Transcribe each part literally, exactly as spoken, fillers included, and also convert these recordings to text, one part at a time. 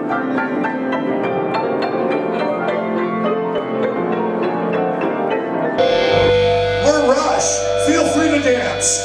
We're Rush. Feel free to dance.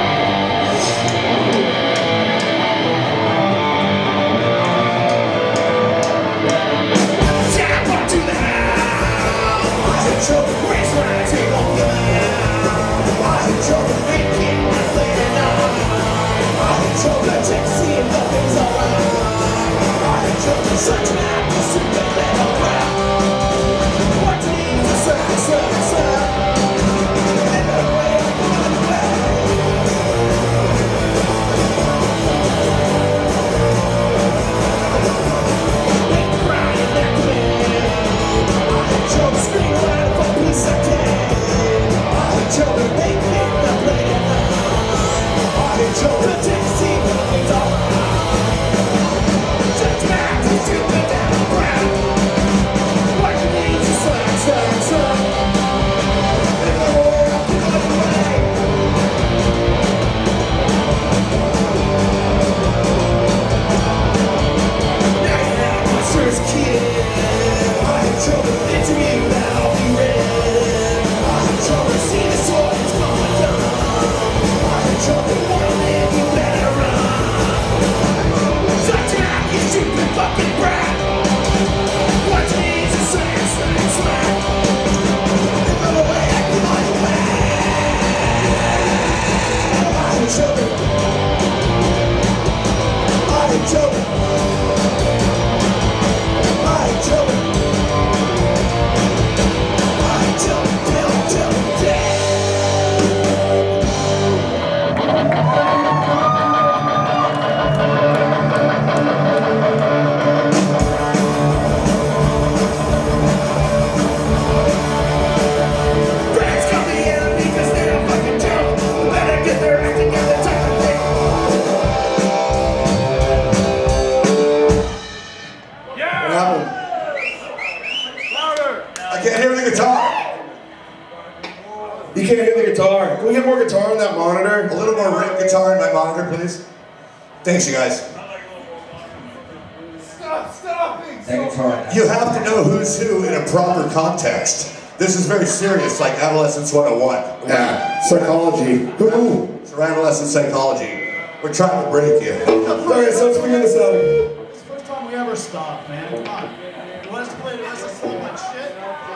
You can't hear the guitar. Can we get more guitar on that monitor? A little more Rikk guitar in my monitor, please. Thanks, you guys. Stop, stop it! You have to know who's who in a proper context. This is very serious, like Adolescents one oh one. Yeah, psychology. Who? It's adolescent psychology. We're trying to break you. Okay, so let's figure this out. It's the first time we ever stopped, man. Come on. You want us to play the rest of the song like shit?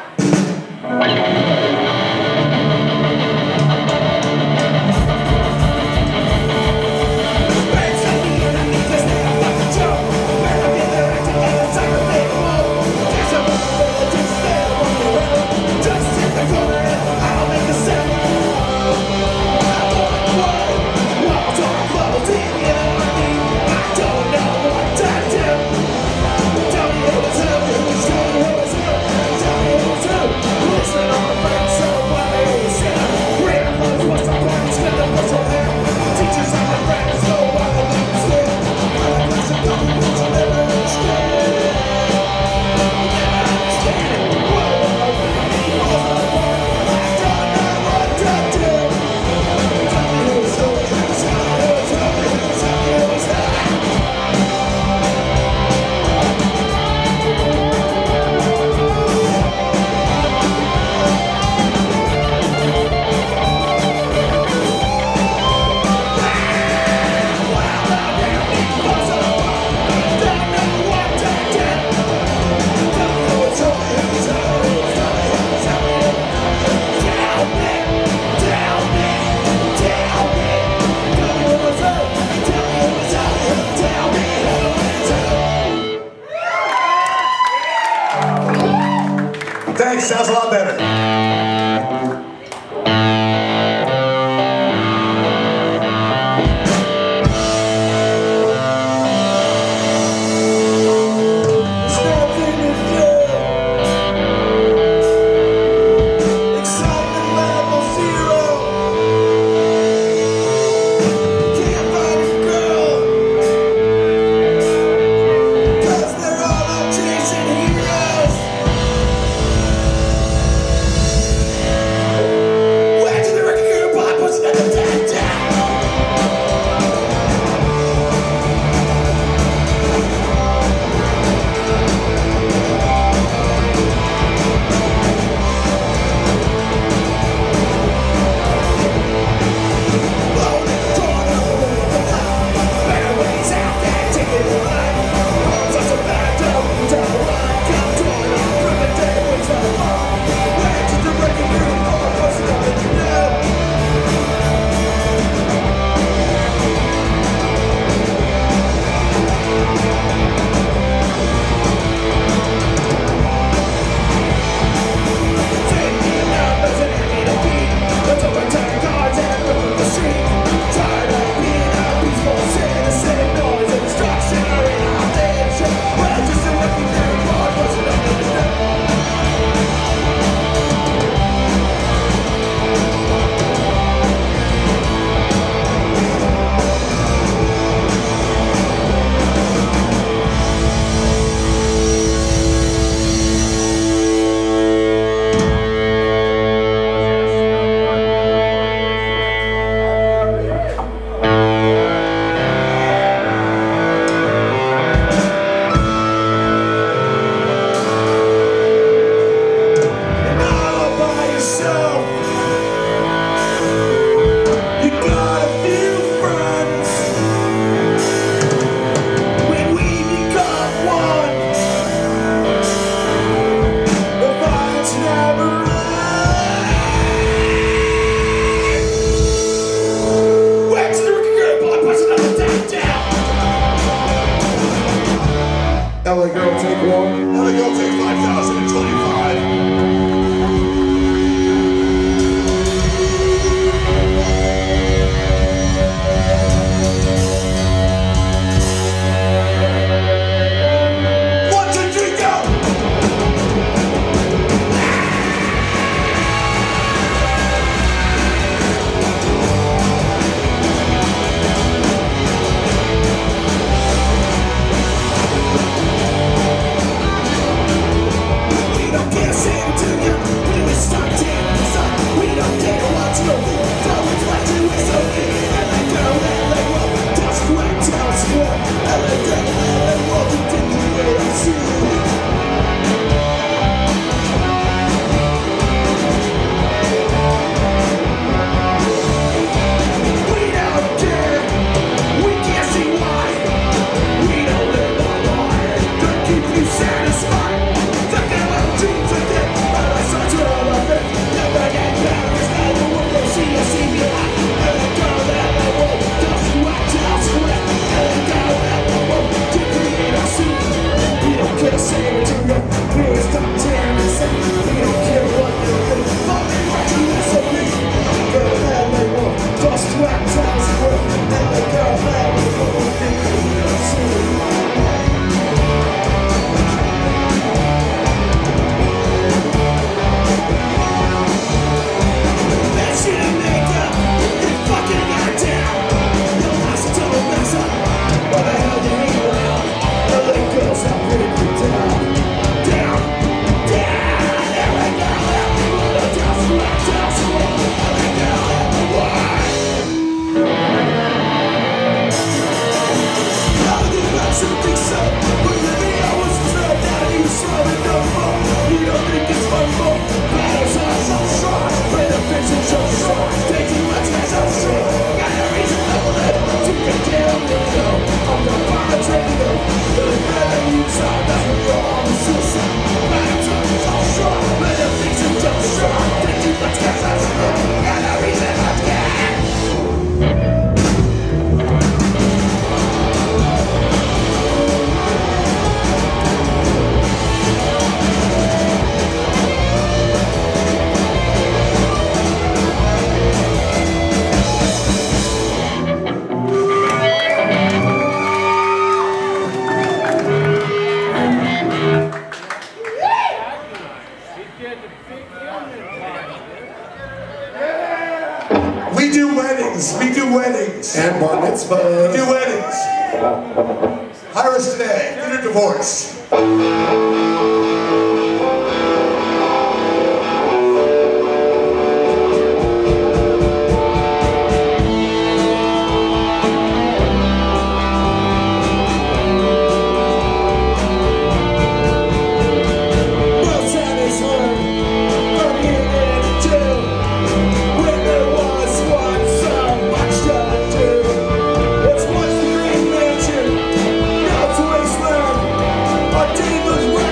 Thanks, sounds a lot better. L A girl, take one. L A girl, take five thousand twenty-five. We do weddings. And bar mitzvahs. We do weddings. Hire us today. Get a divorce. Our demons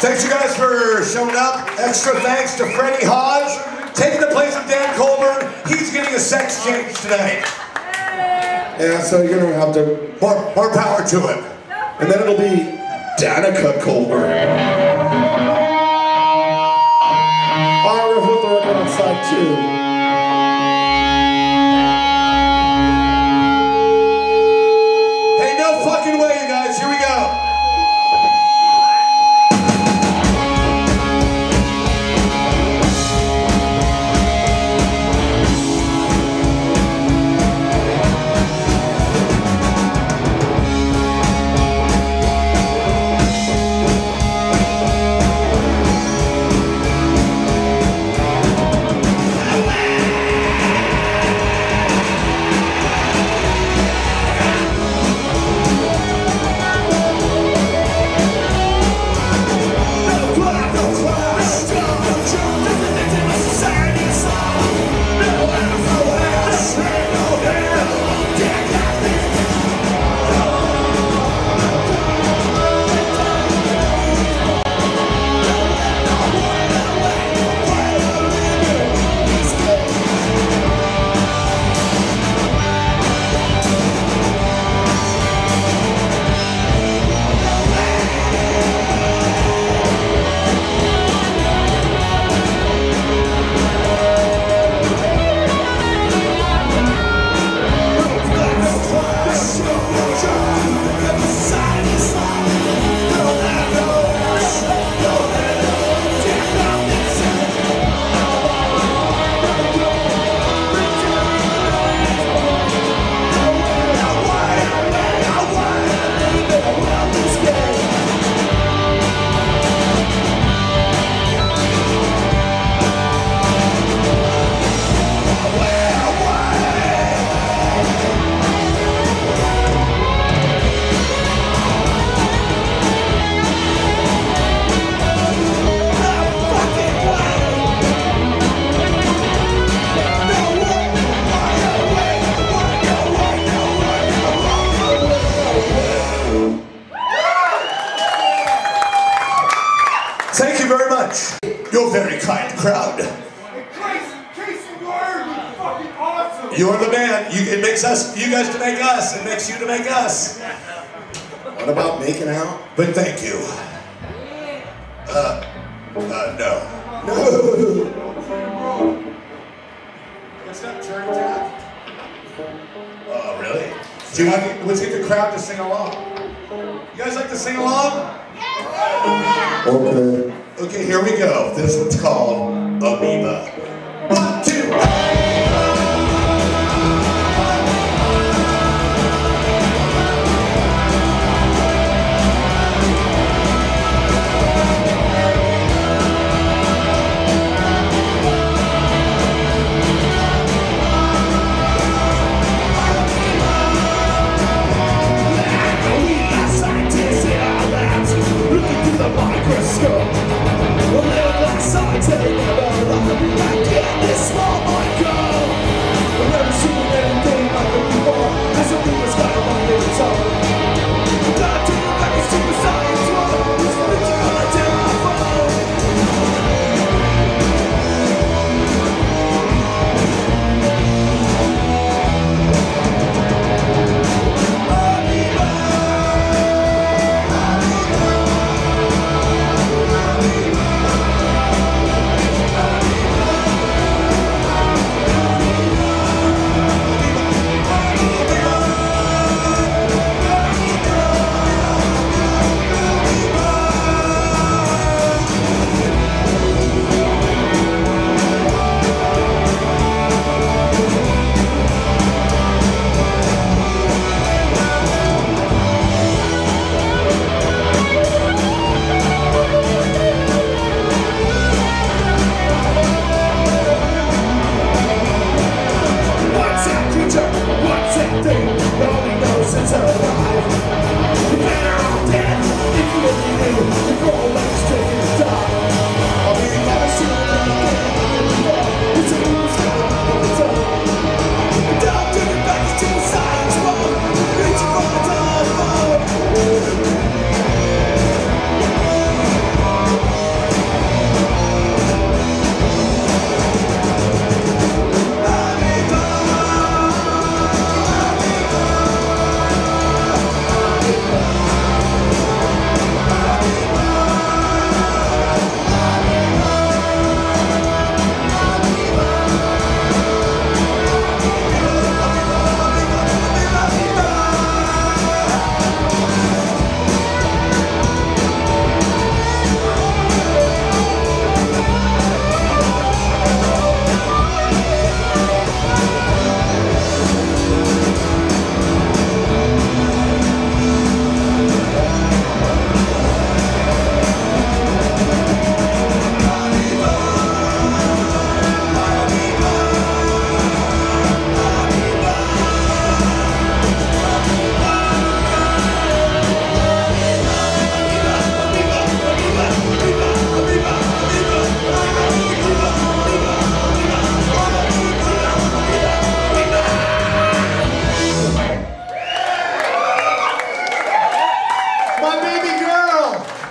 Thanks you guys for showing up. Extra thanks to Freddie Hodge, taking the place of Dan Colburn. He's getting a sex change tonight. Yeah, so you're gonna have to... More, more power to him. And then it'll be Danica Colburn. I'll riff with the record on side two. Hey, no fucking way, you guys. Here we go. Thank you very much. You're a very kind crowd. You're the man. You, it makes us, you guys to make us. It makes you to make us. What about making out? But thank you. Uh, uh, no. No. What's that, Jerry Jack? Oh, really? Do you want to, let's get the crowd to sing along. You guys like to sing along? Okay. Okay, here we go. This one's called Amoeba. One, two. Microscope, we'll live like science, take over, I'll be back in this world.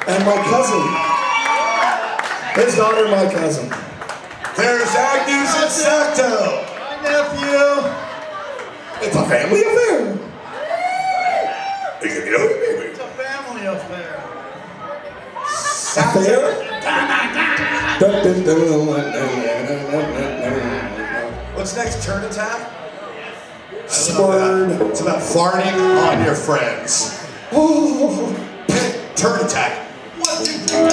And my cousin. His daughter, my cousin. There's Agnew's and Soto. My nephew. It's a family affair. It's a family affair. Affair? What's next? Turn attack? Spurred. It's about farting on your friends. Oh. Turn attack. One, two, three.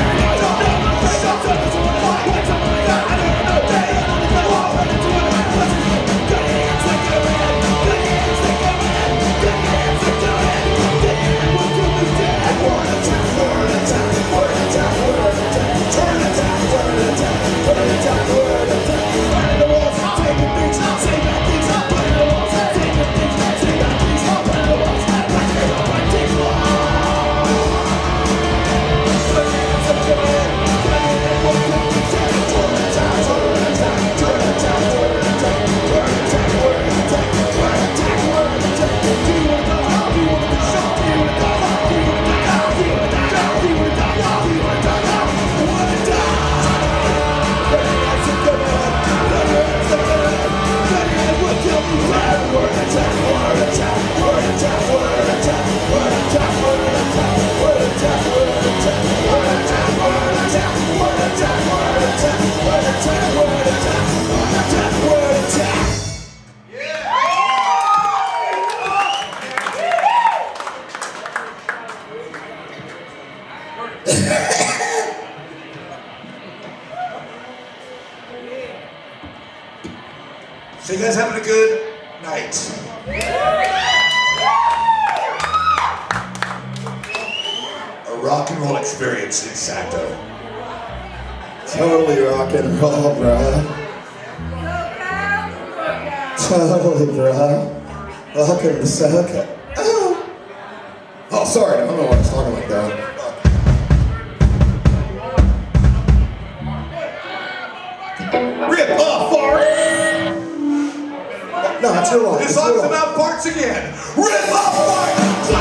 So you guys having a good night? A rock and roll experience in Sato. Totally rock and roll, bruh. Totally, bruh. Welcome to Soto. Oh. Oh, sorry, I don't know why I was talking like that. Rip off for it! No, it's your line. This song's about parts again. Rip off parts!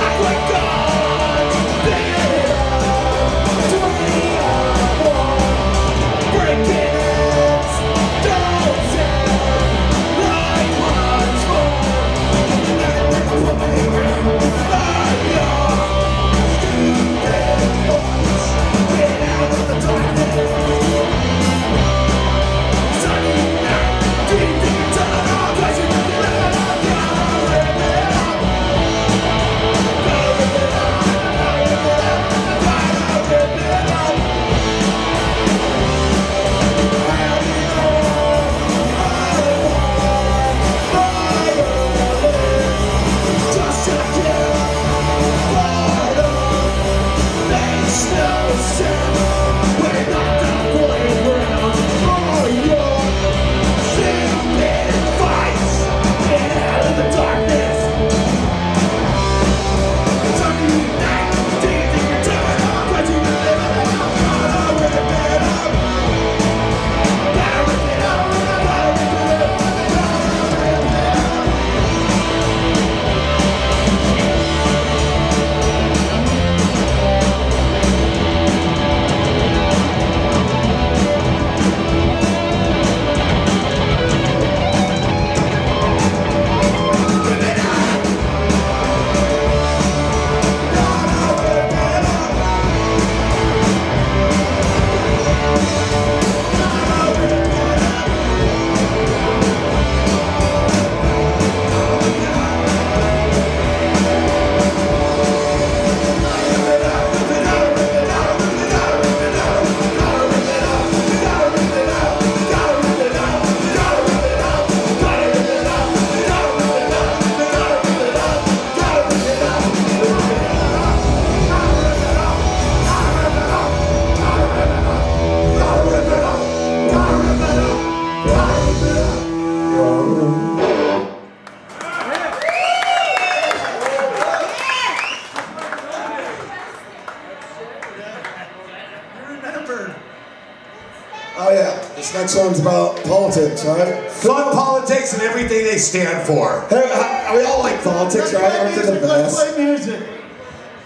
Oh yeah, this next song's about politics, right? Fun politics and everything they stand for. Hey, we all like politics, right? Aren't they the best? Let's play music.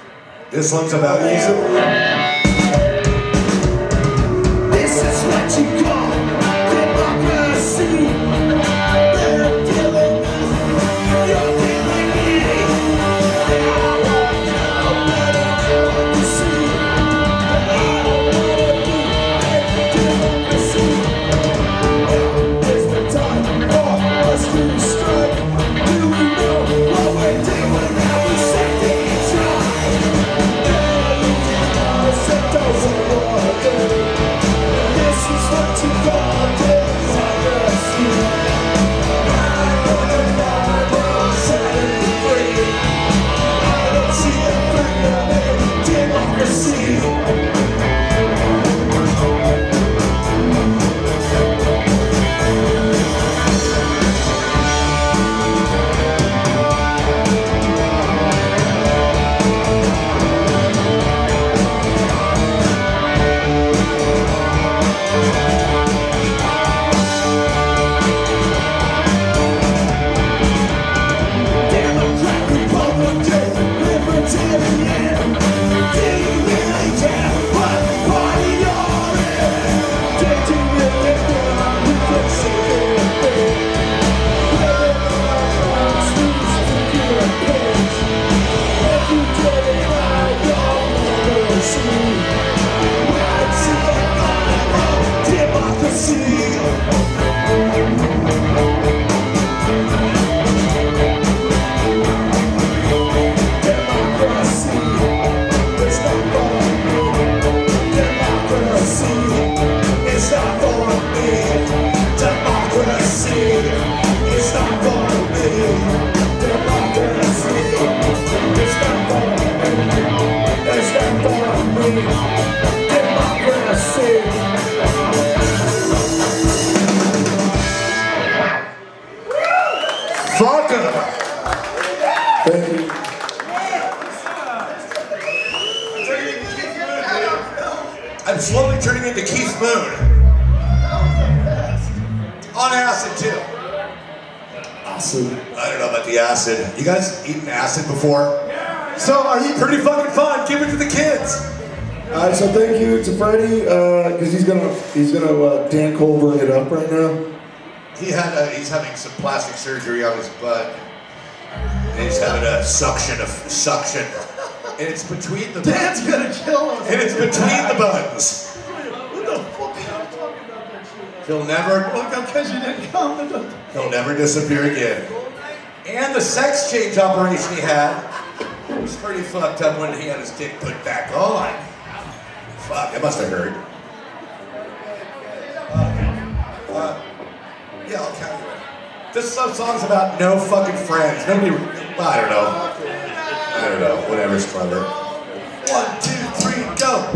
This one's about you. This is what you call democracy. They're killing us, you're killing me. I want no better democracy. I don't wanna be a democracy. Now is the time for us to strike. Do we know what we're doing? Have we set things right? It doesn't work. This is what you call democracy. I wanna find insanity free. I don't see a free democracy. I'm slowly turning into Keith Moon. On acid too. Acid. I don't know about the acid. You guys eaten acid before? So are you pretty fucking fun? Give it to the kids. All right, so thank you to Freddie because uh, he's gonna he's gonna uh, Dan Colbert it up right now. He had a, he's having some plastic surgery on his butt. And he's having a suction of suction. And it's between the Dan's gonna kill us. And it's between the buttons. What the fuck are you talking about that shit? He'll never Look, because you didn't come. He'll never disappear again. And the sex change operation he had was pretty fucked up when he had his dick put back on. Fuck, it must have hurt. Uh, yeah, I'll count you in. This song's about no fucking friends. Nobody, I don't know. I don't know, whatever's clever. One, two, three, go!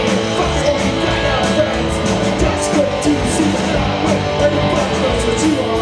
You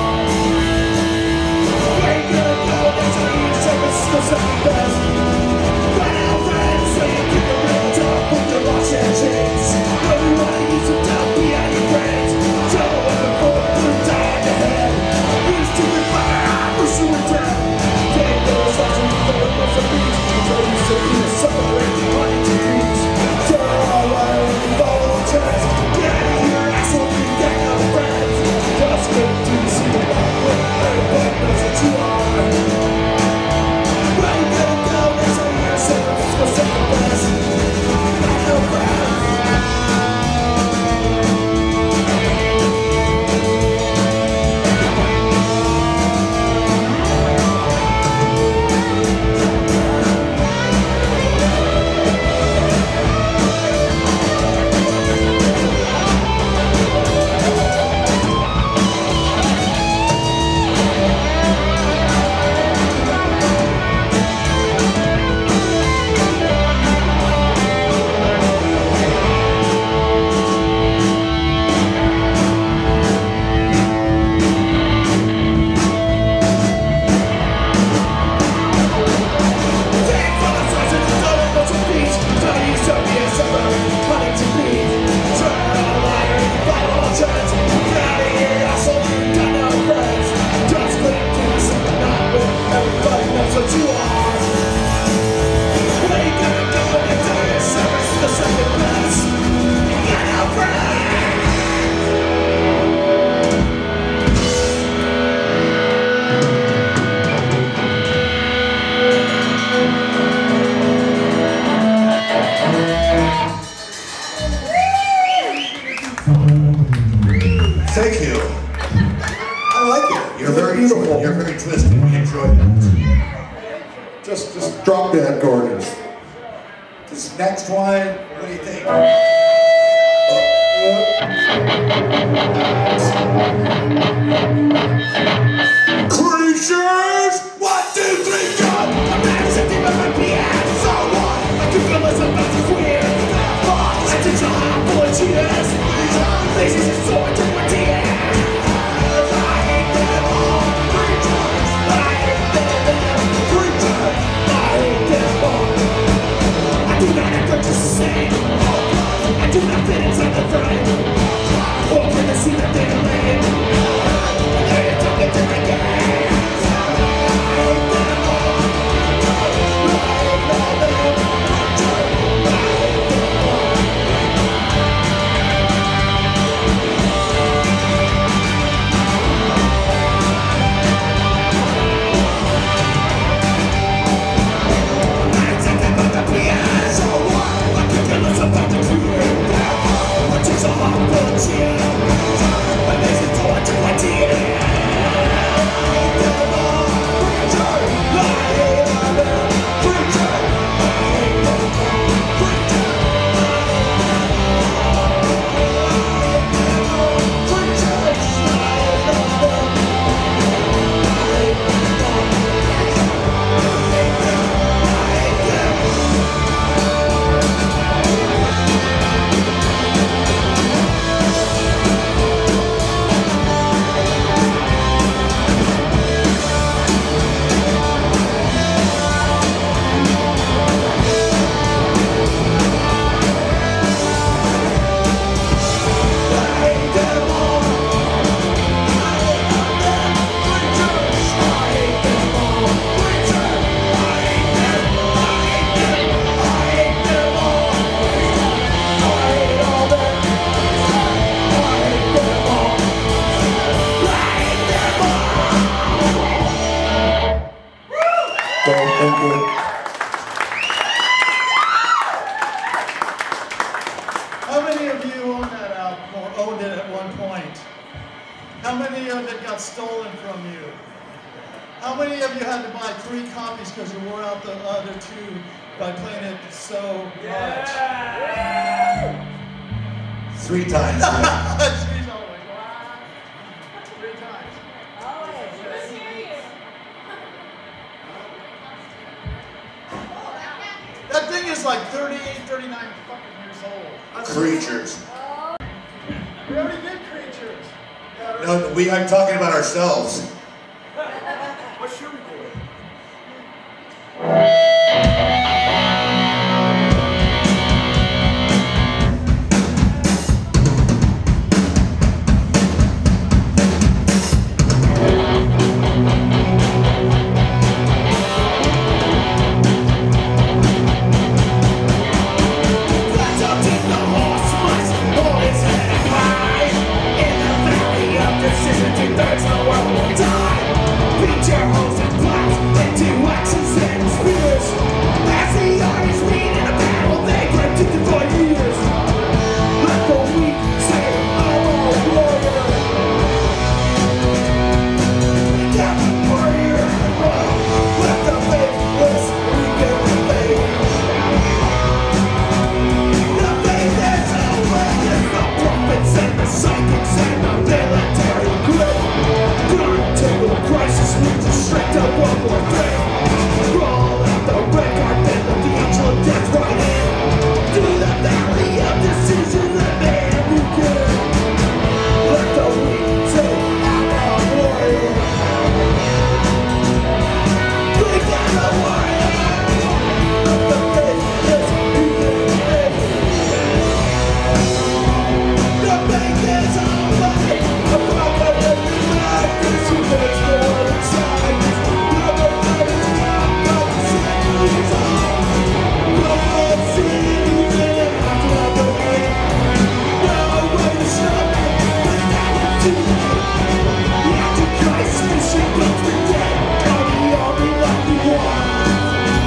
Thank you. I like it. You're very beautiful. You're very twisted. We enjoy that. Just, just drop dead gorgeous. This next one, what do you think? Creatures! One, two, three, go! I'm not sitting by my piano. So what? I could feel myself about to queer. I teach you how to pull cheers. This is a sword to my tears. I hate them all. Creatures! I hate them. Creatures! I hate them all. I do not have to just say. I do not fit inside the frame. Or can I see that they're lame? They're talking to the game. How many of you own that album or owned it at one point? How many of it got stolen from you? How many of you had to buy three copies because you wore out the other two by playing it so much? Yeah. Three times. She's always, wow. Three times. That thing is like thirty-eight, thirty-nine fucking years old. Creatures. We already did Creatures. No, we, I'm talking about ourselves. What should we do? There's no one will die. Beat your host and blast into axes and spears. As the armies meet in a battle, they grip to divide years. Let the weak say, I'm a warrior. Yeah, warrior. Let the faithless weaken the faith. The faith is away. The prophets and the psychics and the military grip. Crisis leads us straight to World War Three. Roll out the red carpet, let the angel of death right in. Through the valley of decision, let man be good. Let the weak say, I'm a warrior. Bring down the warrior. Let the faithless begin. The faith is away. The prophet of the madness who makes the world inside. Never let it stop, but the centuries on. Love cities in an after way. No way to stop it, but now it's too late. The Antichrist mission goes to dead. Are the only lucky ones?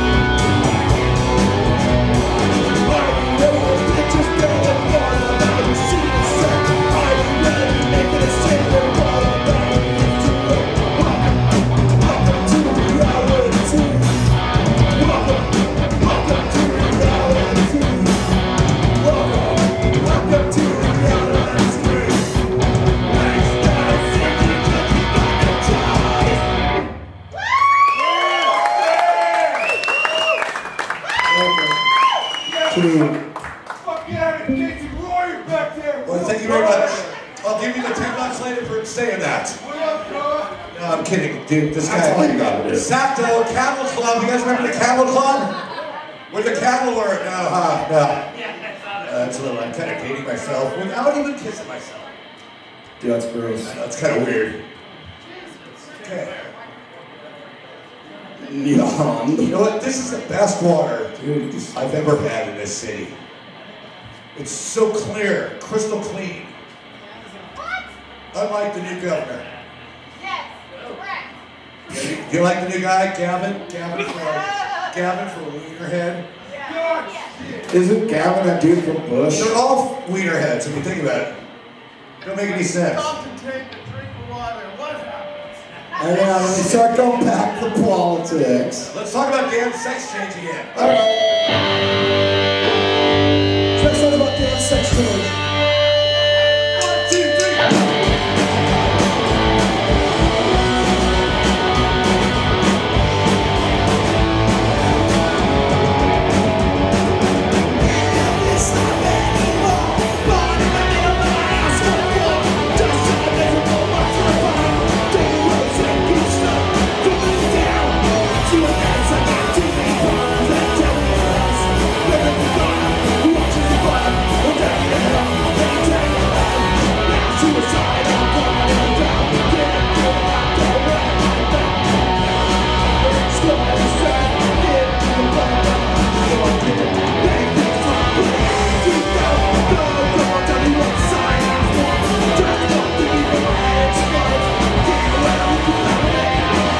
Are we ready to just build a fort? Now you see the set. Are we ready to make it a me the ten bucks later for saying that. What up, bro? No, I'm kidding, dude. This That's all you guy. gotta do. Sacto, Camel Club. You guys remember the Camel Club? Where the camel were? No, huh? No. Uh, that's a little. I'm kind of dating myself without even kissing myself. Dude, that's gross. I know, it's kind of weird. Okay. Yum. You know what? This is the best water Dude, this- I've ever had in this city. It's so clear, crystal clean. Unlike the new governor. Yes, correct. Do you, you like the new guy, Gavin? Gavin for Gavin for Wienerhead. Yes. Isn't Gavin that dude from Bush? They're all Wienerheads if you think about it. Don't make any sense. Stop to take a drink of water. What happens? And yeah, let me start going back to politics. Let's talk about damn sex change again. Alright. Let's talk about damn sex change. One, two, three. It's not anymore. Born in the middle of my house for war. Just so miserable, what's my fun? Take roads and keep stuck. Going down. See what that's about. T V bars and televisions. Living the bar. Watching the blood. We're down the hill. They're down the road. Now suicide. I'm coming down. Can't get out the way. Still at the side. Get to the blood. You're dead. Make this one. Keep going. Go, go. Tell me what side I want. Just want to be the way it's right. Get around. You can have it.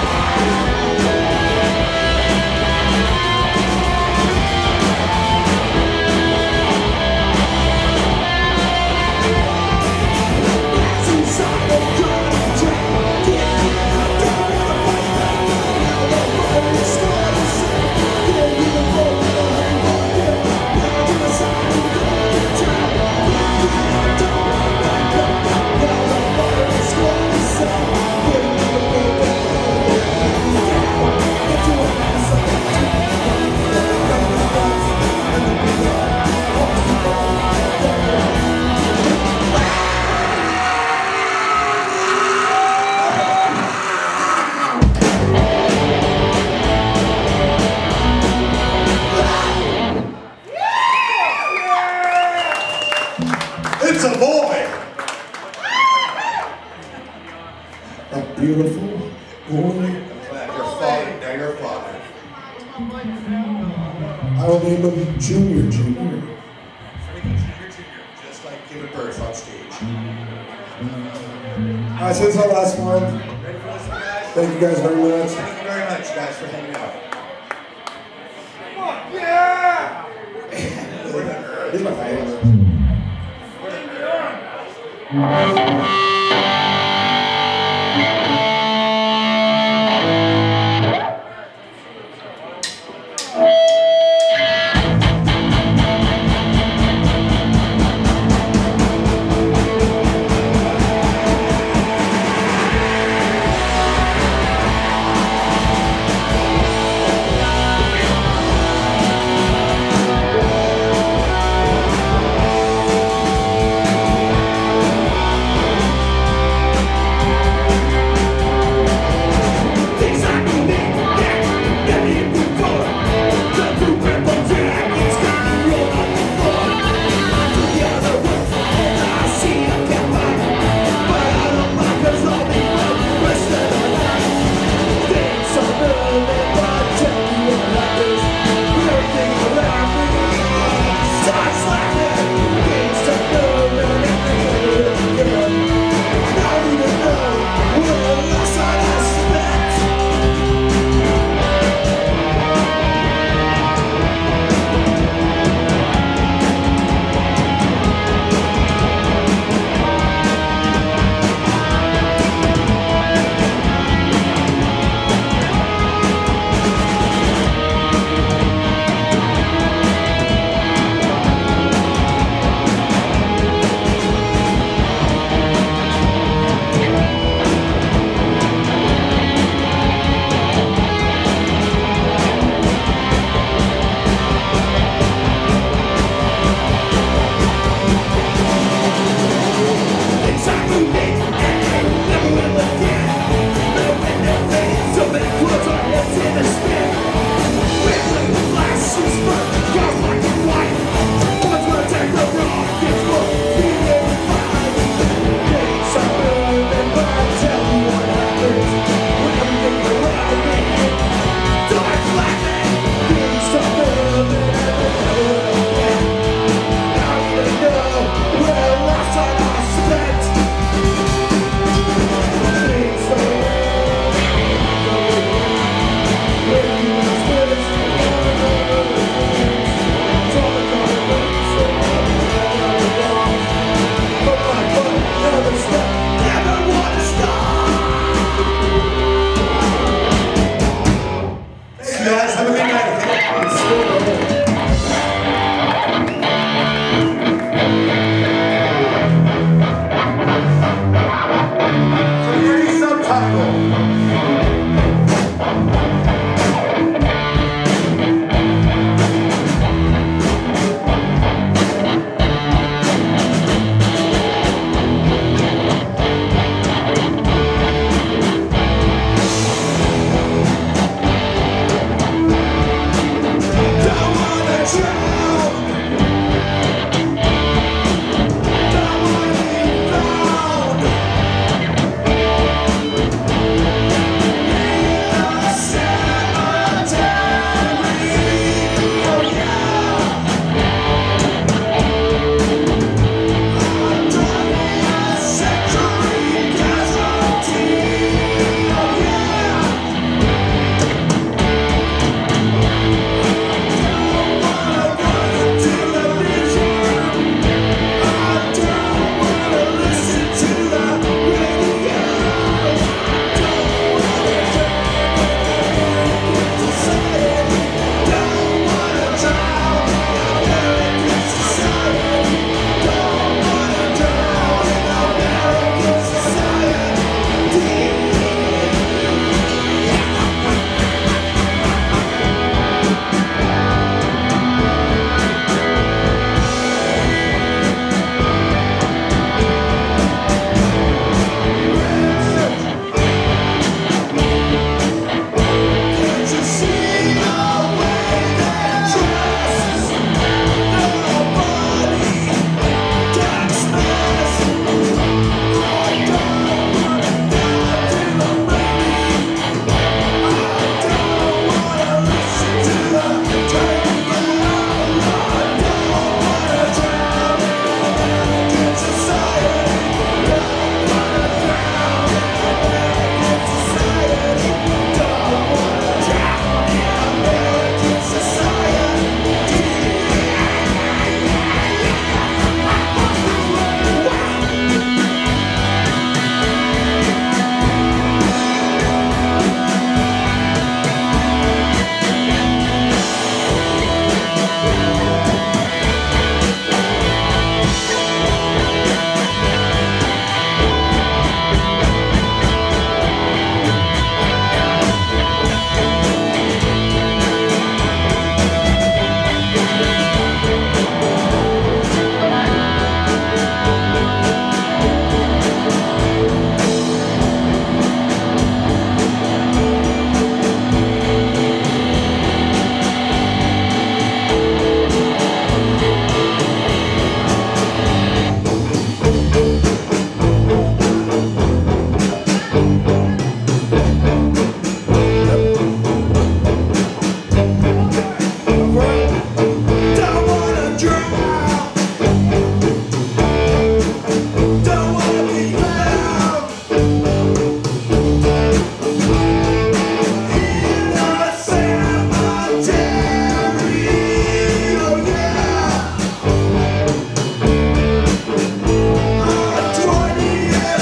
Suicidal contact. Get out there in the fight back. Now the fire is starting to set. Get in the boat. Now to the side and go to town. Get down, back up. Now the fire is starting to set. Get in the boat. Into a mess of It's a boy. A beautiful boy. I'm glad you're a father. Now you're a father. I will name him Junior Junior. Frankie Junior Junior Just like giving birth on stage. Alright, so this is our last one. Ready for this one, guys? Thank you guys very much. Thank you very much, guys, for hanging out. Yeah! We're the nerds. He's my favorite. We're the nerds.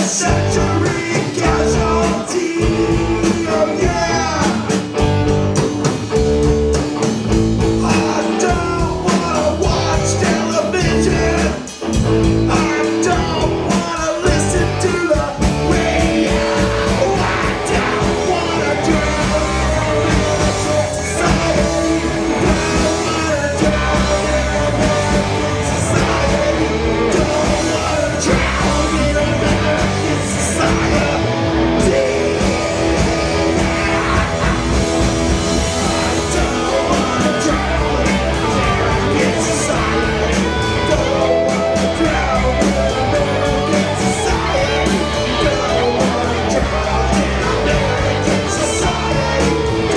century casualty. Oh yeah. I don't wanna watch television. I don't wanna listen to the radio. I don't wanna drown in society. Don't wanna drown in society. Don't wanna drown in American society. Don't wanna drown in American society. Don't wanna drown in American society. Don't wanna drown in American society.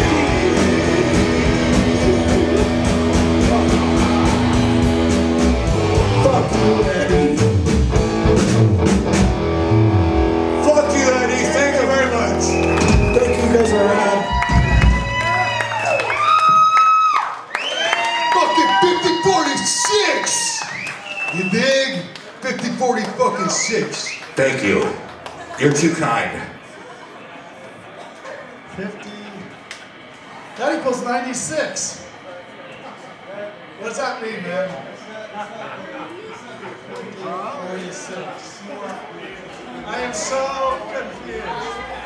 Fuck you, Eddie. Fuck you, Eddie. Thank you very much. Thank you, guys are rad. Fucking fifty forty-six! You dig? fifty forty fucking six. Thank you. You're too kind. fifty. That equals ninety-six. What's that mean, man? fifty, forty-six. I am so confused.